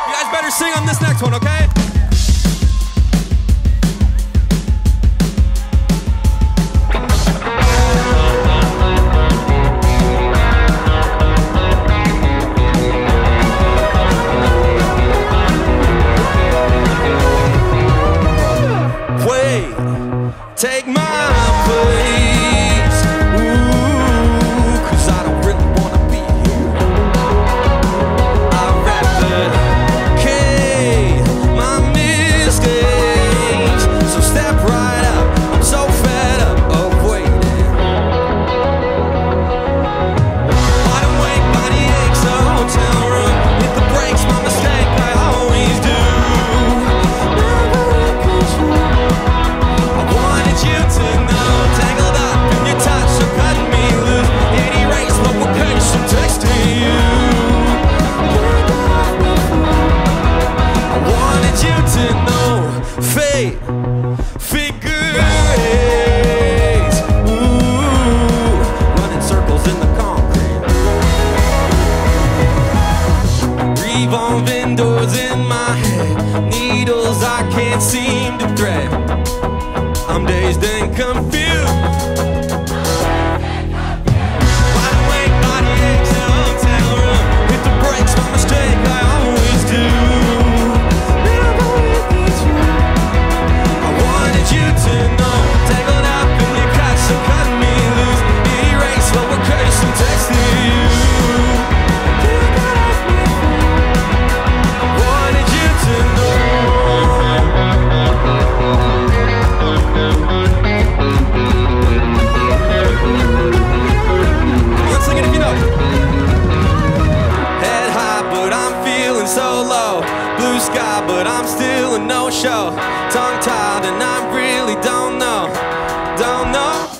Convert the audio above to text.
You guys better sing on this next one, okay? Take my place, ooh, 'cause I don't really wanna be here. I'd replicate my mistakes, so step right up, I'm so fed up of waiting. Wide awake, body aches, a hotel room, hit the brakes, my mistake, I always do. You to know, tangled up in your touch, so cutting me loose. It erased lowercase, I'm texting you. I wanted you to know, fate, figure eights, ooh, running circles in the concrete. Revolving doors in my head, needles I can't seem to thread. I'm dazed and confused. Wide awake, body aches, in a hotel room. Hit the brakes, my mistake, I always do. I wanted you to know, tangled up in your catch, so cut me loose. Erase lowercase, I'm texting you. I wanted you to know. So low, blue sky, but I'm still a no-show. Tongue-tied and I really don't know.